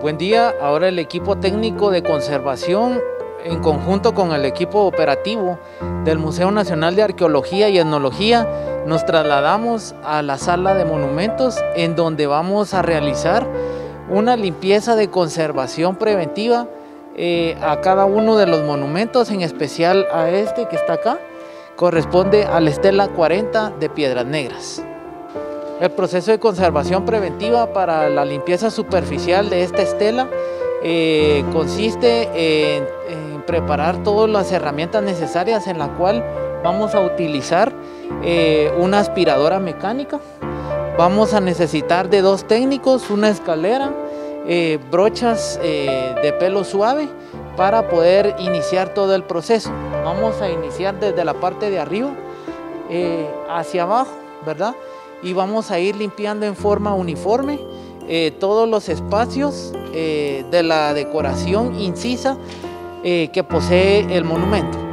Buen día, ahora el equipo técnico de conservación en conjunto con el equipo operativo del Museo Nacional de Arqueología y Etnología nos trasladamos a la sala de monumentos en donde vamos a realizar una limpieza de conservación preventiva a cada uno de los monumentos, en especial a este que está acá, corresponde a la Estela 40 de Piedras Negras. El proceso de conservación preventiva para la limpieza superficial de esta estela consiste en preparar todas las herramientas necesarias, en la cual vamos a utilizar una aspiradora mecánica. Vamos a necesitar de 2 técnicos, una escalera, brochas de pelo suave para poder iniciar todo el proceso. Vamos a iniciar desde la parte de arriba hacia abajo, ¿verdad? Y vamos a ir limpiando en forma uniforme todos los espacios de la decoración incisa que posee el monumento.